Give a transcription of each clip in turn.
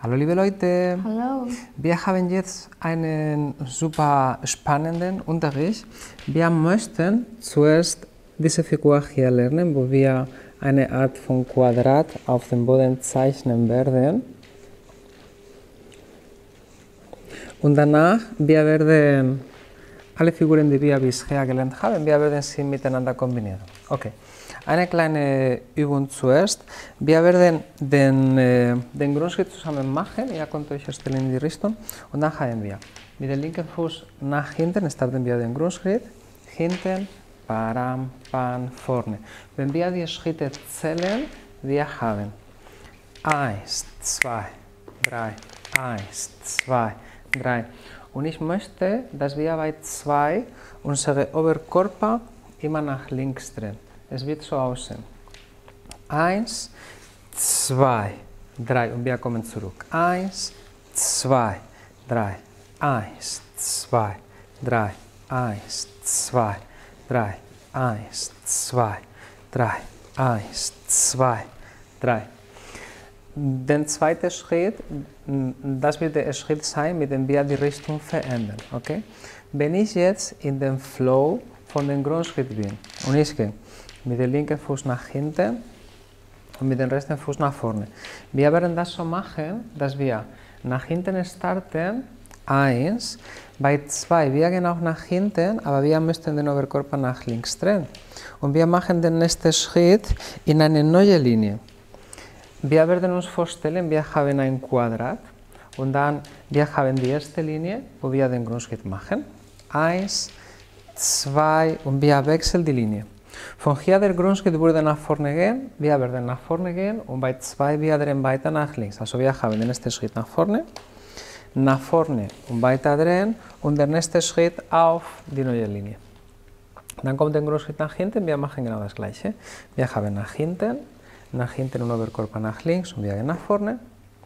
Hallo liebe Leute, Hallo. wir haben jetzt einen super spannenden Unterricht. Wir möchten zuerst diese Figur hier lernen, wo wir eine Art von Quadrat auf dem Boden zeichnen werden. Und danach, wir werden alle Figuren, die wir bisher gelernt haben, wir werden sie miteinander kombinieren. Okay. Eine kleine Übung zuerst. Wir werden den Grundschritt zusammen machen. Ihr könnt euch stellen in die Richtung. Und dann haben wir mit dem linken Fuß nach hinten, starten wir den Grundschritt. Hinten, param, pan, vorne. Wenn wir die Schritte zählen, wir haben 1, 2, 3, 1, 2, 3. Und ich möchte, dass wir bei 2 unseren Oberkörper immer nach links drehen. Es wird so aussehen. 1, 2, 3 und wir kommen zurück. 1, 2, 3, 1, 2, 3, 1, 2, 3, 1, 2, 3, 1, 2, 3. Der zweite Schritt, das wird der Schritt sein, mit dem wir die Richtung verändern. Okay? Wenn ich jetzt in dem Flow von dem Grundschritt bin und ich gehe mit dem linken Fuß nach hinten und mit dem rechten Fuß nach vorne. Wir werden das so machen, dass wir nach hinten starten, 1, bei 2, wir gehen auch nach hinten, aber wir müssen den Oberkörper nach links drehen. Und wir machen den nächsten Schritt in eine neue Linie. Wir werden uns vorstellen, wir haben ein Quadrat und dann wir haben die erste Linie, wo wir den Grundschritt machen. 1, 2 und wir wechseln die Linie. Von hier der Grundschritt würde nach vorne gehen, wir werden nach vorne gehen und bei 2 wir drehen weiter nach links. Also wir haben den nächsten Schritt nach vorne und weiter drehen und der nächste Schritt auf die neue Linie. Dann kommt der Grundschritt nach hinten, wir machen genau das gleiche. Wir haben nach hinten und Oberkörper nach links und wir gehen nach vorne,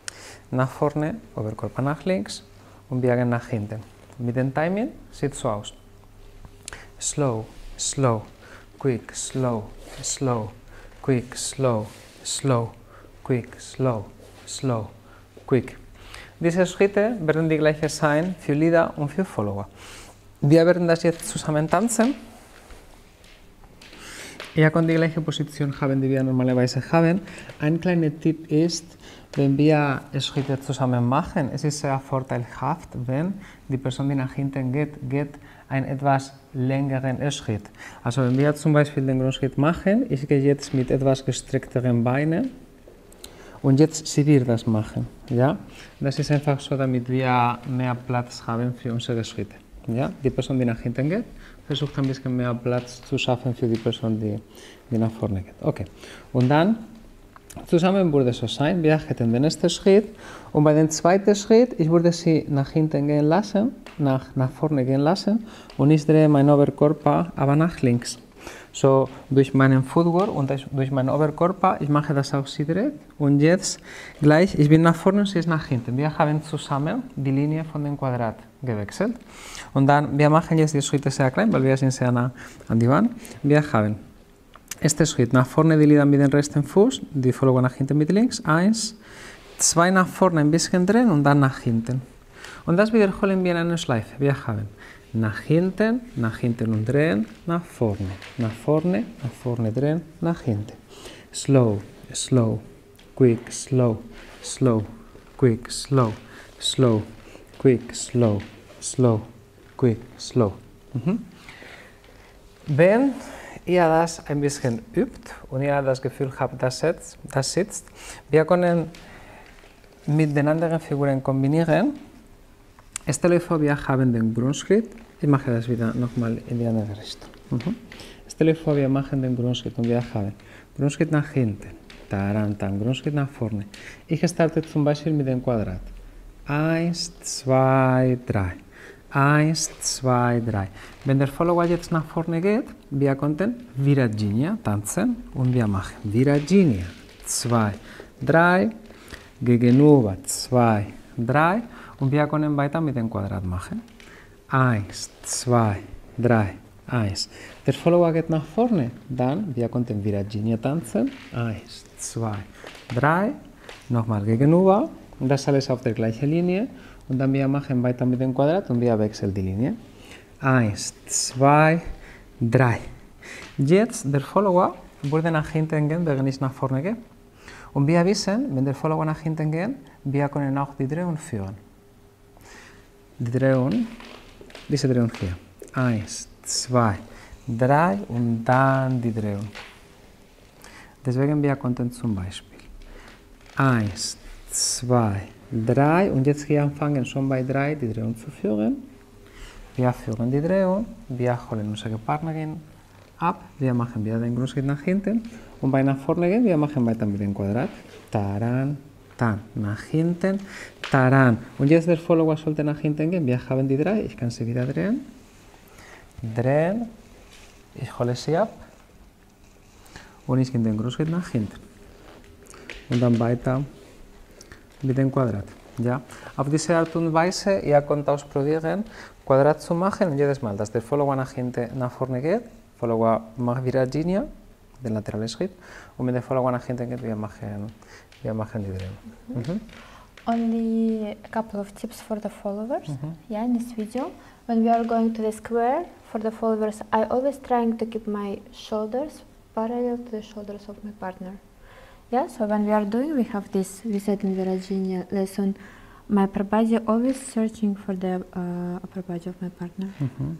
Oberkörper nach links und wir gehen nach hinten. Mit dem Timing sieht so aus. Slow, slow. Quick, slow, slow, quick, slow, slow, quick, slow, slow, quick. Diese Schritte werden die gleichen sein für Leader und für Follower. Wir werden das jetzt zusammen tanzen. Ihr könnt die gleiche Position haben, die wir normalerweise haben. Ein kleiner Tipp ist, wenn wir Schritte zusammen machen, es ist sehr vorteilhaft, wenn die Person, die nach hinten geht einen etwas längeren Schritt. Also wenn wir zum Beispiel den Grundschritt machen, ich gehe jetzt mit etwas gestreckteren Beinen und jetzt sie wird das machen. Ja? Das ist einfach so, damit wir mehr Platz haben für unsere Schritte. Ja? Die Person, die nach hinten geht, versucht ein bisschen mehr Platz zu schaffen für die Person, die nach vorne geht. Okay. Und dann zusammen würde es so sein, wir hätten den ersten Schritt und bei dem zweiten Schritt, ich würde sie nach hinten gehen lassen, nach vorne gehen lassen und ich drehe meinen Oberkörper aber nach links. So durch meinen Footwork und durch meinen Oberkörper, ich mache das auch sie dreht und jetzt gleich, ich bin nach vorne und sie ist nach hinten. Wir haben zusammen die Linie von dem Quadrat gewechselt und dann, wir machen jetzt die Schritte sehr klein, weil wir sind sehr nah an die Wand. Wir haben erster Schritt, nach vorne die Lieder mit dem rechten Fuß, die Follower nach hinten mit links, 1, 2 nach vorne ein bisschen drehen und dann nach hinten. Und das wiederholen wir in einer Schleife. Wir haben nach hinten und drehen, nach vorne drehen, nach hinten. Slow, slow, quick, slow, slow, quick, slow, slow, quick, slow, slow, quick, slow. Wenn ihr das ein bisschen übt und ihr das Gefühl habt, das sitzt, wir können mit den anderen Figuren kombinieren. Stell euch vor, wir haben den Grundschritt. Ich mache das wieder nochmal in die andere Richtung. Stell euch vor, wir machen den Grundschritt und wir haben Grundschritt nach hinten, Grundschritt nach vorne. Ich starte zum Beispiel mit dem Quadrat. 1, 2, 3. 1, 2, 3. Wenn der Follower jetzt nach vorne geht, wir konnten Virginia tanzen und wir machen Virginia 2, 3, gegenüber 2, 3 und wir können weiter mit dem Quadrat machen. 1, 2, 3, 1. Der Follower geht nach vorne, dann wir konnten Virginia tanzen. 1, 2, 3, nochmal gegenüber das alles auf der gleichen Linie und dann wir machen weiter mit dem Quadrat und wir wechseln die Linie. 1, 2, 3. Jetzt der Follower würde nach hinten gehen, wenn ich nach vorne gehe. Und wir wissen, wenn der Follower nach hinten geht, wir können auch die Drehung führen. Die Drehung, diese Drehung hier. 1, 2, 3 und dann die Drehung. Deswegen wir konnten zum Beispiel 1, 2, 3 und jetzt hier anfangen schon bei 3 die Drehung zu führen. Wir führen die Drehung, wir holen unsere Partnerin ab, wir machen wieder den Grundschritt nach hinten und bei nach vorne gehen, wir machen weiter mit dem Quadrat. Taran, tan, nach hinten, taran. Und jetzt der Follower sollte nach hinten gehen, wir haben die 3, ich kann sie wieder drehen. Drehen, ich hole sie ab und ich gehe den Grundschritt nach hinten. Und dann weiter mit dem Quadrat. Ja? Auf diese Art und Weise, ihr könnt ausprobieren, Quadrat zu machen und jedes Mal, dass der Follower nach vorne geht, Follower macht wieder Linie, den lateralen Schritt, und wenn der Follower nach hinten geht, wir machen die Drehung. Only a couple of tips for the followers. Yeah, in this video, when we are going to the square, for the followers, I always trying to keep my shoulders parallel to the shoulders of my partner. Yeah, so when we are doing, we have this, we said in the Virginia lesson, my upper body always searching for the upper body of my partner.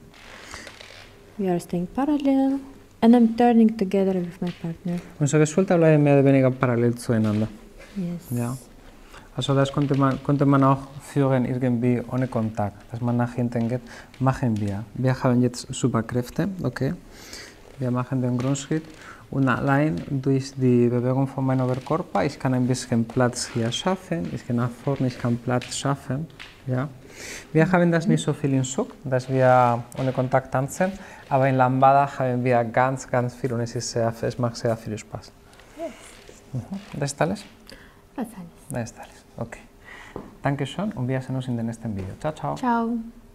We are staying parallel, and I'm turning together with my partner. Unsere Schulter bleiben mehr oder weniger parallel zueinander. Yes. Ja. Also das konnte man auch führen irgendwie ohne Kontakt, dass man nach hinten geht, machen wir. Wir haben jetzt Superkräfte, okay. Wir machen den Grundschritt und allein durch die Bewegung von meinem Oberkörper, ich kann ein bisschen Platz hier schaffen, ich gehe nach vorne, ich kann Platz schaffen. Ja. Wir haben das nicht so viel im Zug, dass wir ohne Kontakt tanzen, aber in Lambada haben wir ganz viel und es macht sehr viel Spaß. Yes. Das ist alles? That's alles. Das ist alles, okay. Dankeschön und wir sehen uns in dem nächsten Video. Ciao, ciao. Ciao.